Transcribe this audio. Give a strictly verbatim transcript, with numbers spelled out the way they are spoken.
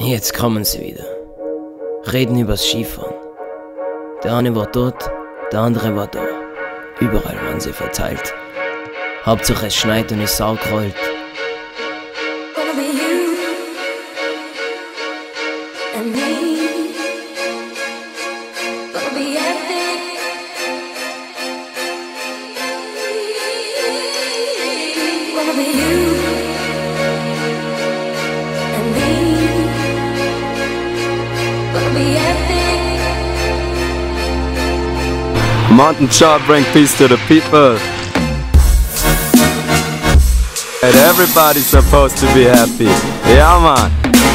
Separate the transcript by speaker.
Speaker 1: Jetzt kommen sie wieder. Reden übers Skifahren. Der eine war dort, der andere war da. Überall waren sie verteilt. Hauptsache es schneit und die Sau krollt.
Speaker 2: Gonna be you and me. Gonna be epic. Gonna be you and me. Gonna be epic.
Speaker 3: Mountain Chart bring peace to the people. And everybody's supposed to be happy. Yeah, man.